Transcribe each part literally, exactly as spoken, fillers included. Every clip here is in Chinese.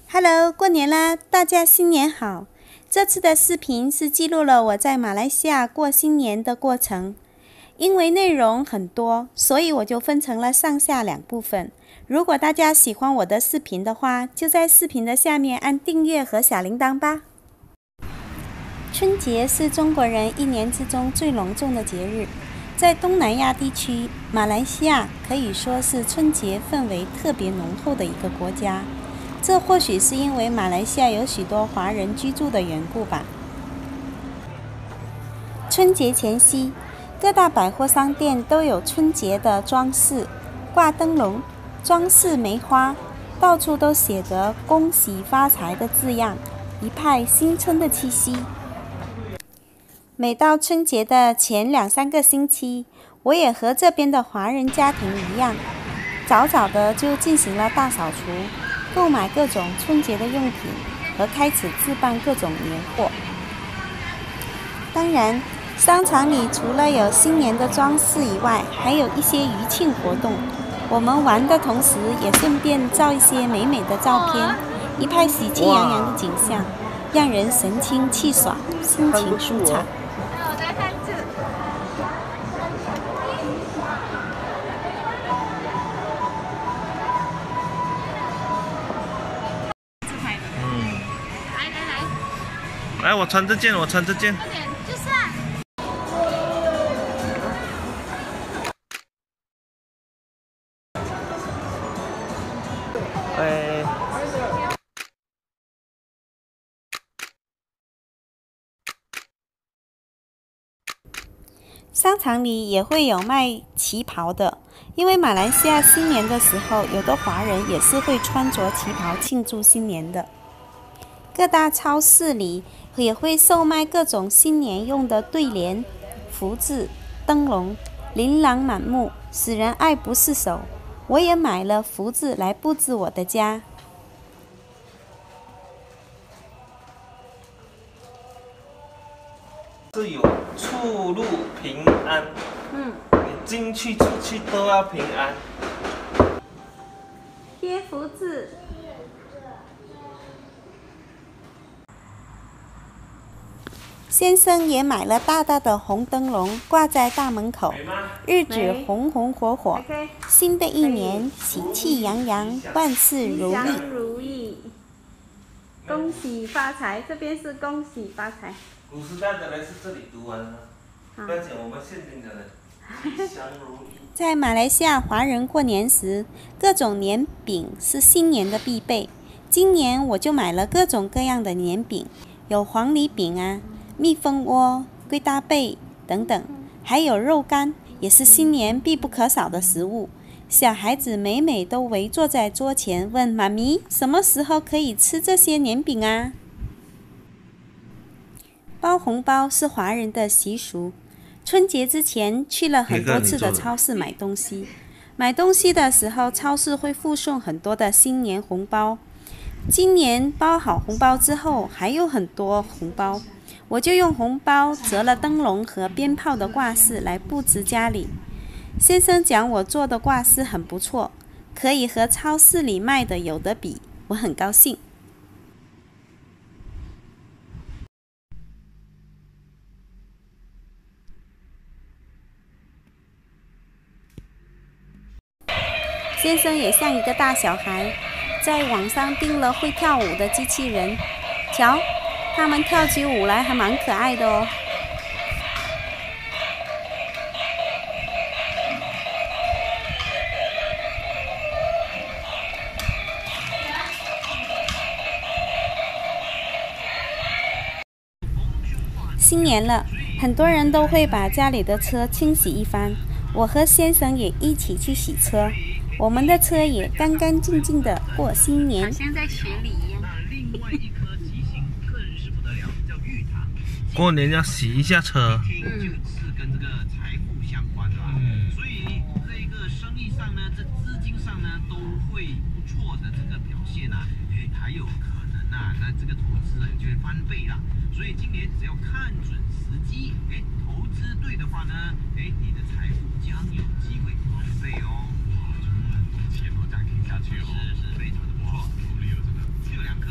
Hello， 过年啦，大家新年好！这次的视频是记录了我在马来西亚过新年的过程。因为内容很多，所以我就分成了上下两部分。如果大家喜欢我的视频的话，就在视频的下面按订阅和小铃铛吧。春节是中国人一年之中最隆重的节日，在东南亚地区，马来西亚可以说是春节氛围特别浓厚的一个国家。这或许是因为马来西亚有许多华人居住的缘故吧。春节前夕，各大百货商店都有春节的装饰，挂灯笼、装饰梅花，到处都写着“恭喜发财”的字样，一派新春的气息。每到春节的前两三个星期，我也和这边的华人家庭一样，早早的就进行了大扫除，购买各种春节的用品和开始置办各种年货。当然，商场里除了有新年的装饰以外，还有一些余庆活动。我们玩的同时，也顺便照一些美美的照片，一派喜气洋洋的景象，让人神清气爽，心情舒畅。 来，我穿这件，我穿这件。 就是啊。 哎。 商场里也会有卖旗袍的，因为马来西亚新年的时候，有的华人也是会穿着旗袍庆祝新年的。各大超市里也会售卖各种新年用的对联、福字、灯笼，琳琅满目，使人爱不释手。我也买了福字来布置我的家。 是有出入平安， 嗯， 你进去出去都要平安。 贴福字。先生也买了大大的红灯笼挂在大门口，日子红红火火，新的一年喜气洋洋，万事如意。如意，恭喜发财！这边是恭喜发财。 古时代的人是这里读完了，不要讲我们现今的人，吉祥如意。 在马来西亚华人过年时，各种年饼是新年的必备。今年我就买了各种各样的年饼，有黄梨饼啊。蜜蜂窝、龟搭贝等等，还有肉干，也是新年必不可少的食物。小孩子每每都围坐在桌前，问妈咪什么时候可以吃这些年饼啊？包红包是华人的习俗。春节之前去了很多次的超市买东西，买东西的时候，超市会附送很多的新年红包。今年包好红包之后，还有很多红包。我就用红包折了灯笼和鞭炮的挂饰来布置家里。先生讲我做的挂饰很不错，可以和超市里卖的有得比，我很高兴。先生也像一个大小孩，在网上订了会跳舞的机器人，瞧。他们跳起舞来还蛮可爱的哦。新年了，很多人都会把家里的车清洗一番，我和先生也一起去洗车，我们的车也干干净净的过新年。好像在雪里一样。 过年要洗一下车， 就是跟这个财富相关的，嗯，所以这个生意上呢，这资金上呢都会不错的这个表现啊，哎，还有可能啊，那这个投资人就会翻倍啦。所以今年只要看准时机，哎，投资对的话呢，哎，你的财富将有机会翻倍哦。哇，这么多钱哦，这样听下去哦，是是非常的不错，有理有这个。就有两个。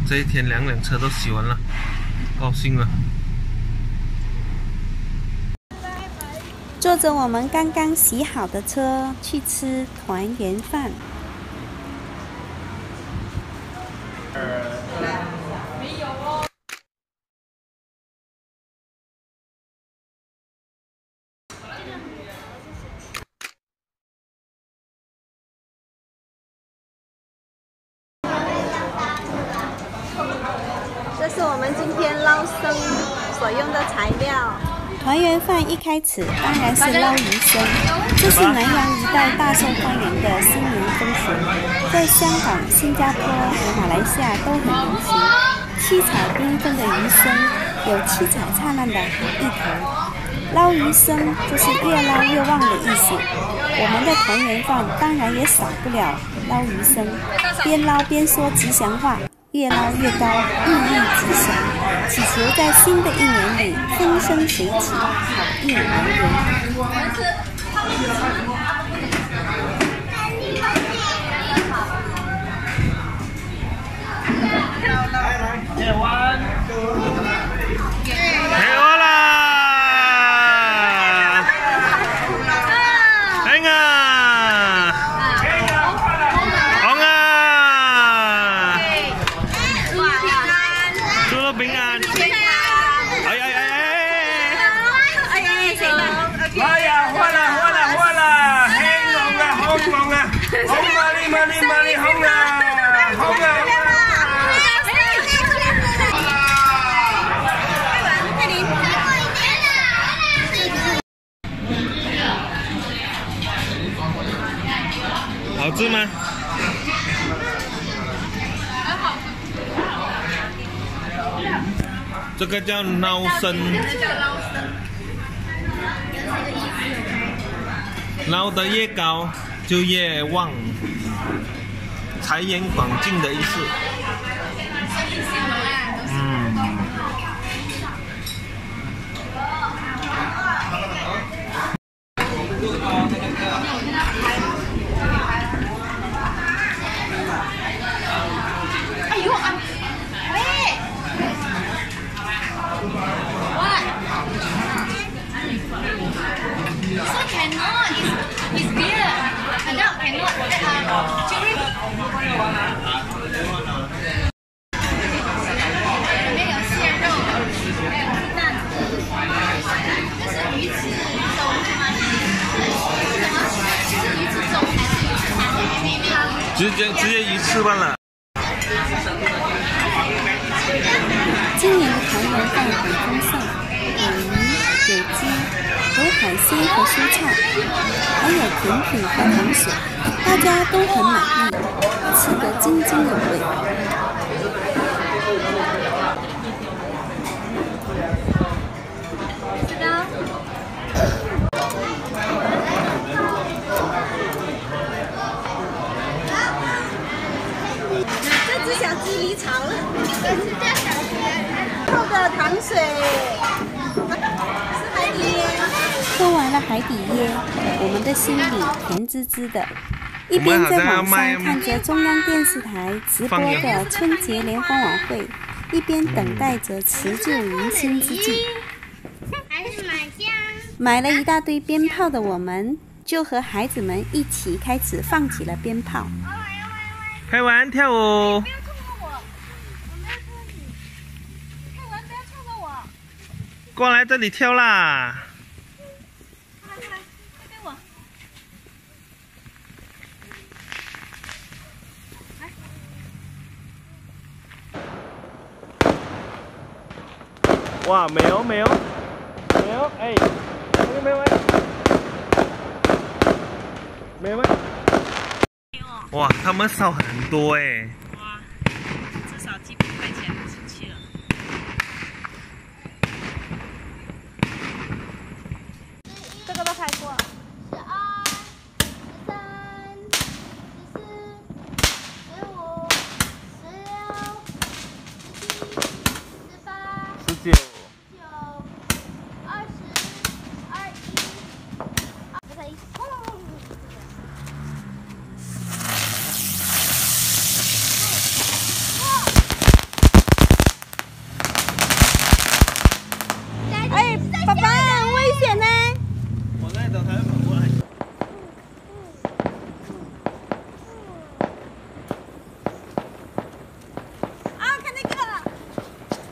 这一天两辆车都洗完了，高兴了。 坐着我们刚刚洗好的车去吃团圆饭。 没有哦。 这是我们今天捞生所用的材料。团圆饭一开始当然是捞鱼生，这是南洋一带大受欢迎的新年风俗，在香港、新加坡和马来西亚都很流行。七彩缤纷的鱼生，有七彩灿烂的好意头。捞鱼生就是越捞越旺的意思。我们的团圆饭当然也少不了捞鱼生，边捞边说吉祥话。越捞越高，寓意吉祥，祈求在新的一年里风生水起，好运来源。 夜晚，开我啦！哎呀！红啊！祝你平安！哎哎哎哎！來呀，換啦換啦換啦！興隆啊，興隆啊，紅嘛哩嘛哩嘛哩紅啊，紅啊！好吃吗？这个叫捞生，捞得越高就越旺，财源广进的意思。嗯。 哎呦啊！喂！So cannot, it's, it's beer. Adult cannot. Uh, children. 没有蟹肉，还有鸡蛋。这是鱼翅粥吗？是什么？是鱼翅粥还是鱼翅汤？没有。 直接直接鱼翅罢了。 今年的团圆饭很丰盛，有鱼、有鸡，有海鲜和蔬菜，还有甜品和糖水，大家都很满意，吃得津津有味。 知道。 这只小鸡离巢了， 这是叫小鸡。 泡的糖水，是海底椰。喝完了海底椰，我们的心里甜滋滋的。一边在网上看着中央电视台直播的春节联欢晚会，一边等待着辞旧迎新之际。 还是买香。 买了一大堆鞭炮的我们，就和孩子们一起开始放起了鞭炮。 开完跳舞。 不要冲着我，我没有冲你。开完不要冲着我。 过来这里跳啦！ 来来来，给我。来。 哇，美哦美哦美哦，哎，没没没，没没。哇，他们烧很多哎。 哇，至少几百块钱出去了。 这个都拍过。十二、十三、十四、十五、十六、十七、十八、 十九。 九、二十、二一、二十一。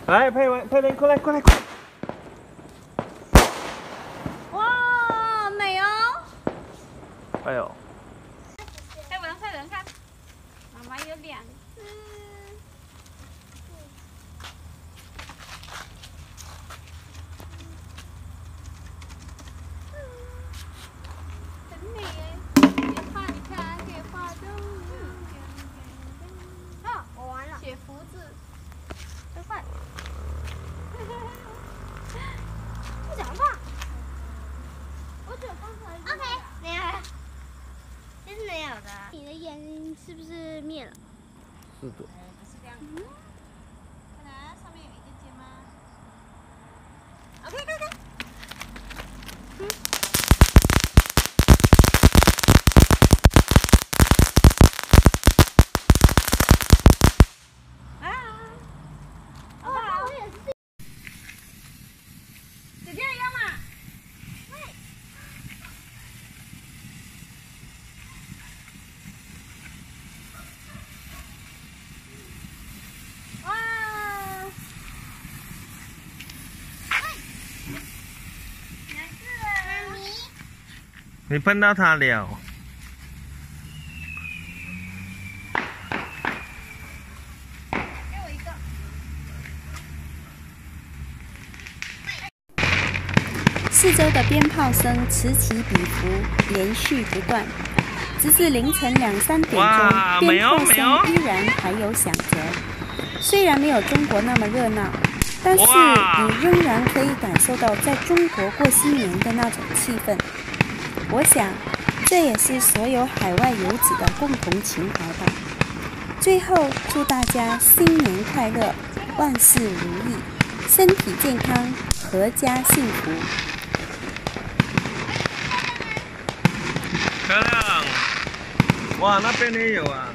来，佩文，佩文，过来，过来，过来。 哇，美哦！ 哎呦， 佩文，佩文看，妈妈有两只。很美耶，可以画，你看，可以画动物。啊，我完了。写福字，快快。不讲话。我只有刚才。OK， 没有了，这是没有的。你的眼是不是灭了？ 是的。 不是这样。嗯。看来上面有一个键吗 ？OK， 看看。嗯。啊！好不好？我也是。姐姐一样嘛。哇！没事了。妈咪， 你碰到它了。 给我一个。四周的鞭炮声此起彼伏，连续不断，直至凌晨两三点钟，鞭炮声依然还有响着。虽然没有中国那么热闹，但是你仍然可以感受到在中国过新年的那种气氛。我想，这也是所有海外游子的共同情怀吧。最后，祝大家新年快乐，万事如意，身体健康，阖家幸福。 漂亮！哇，那边也有啊。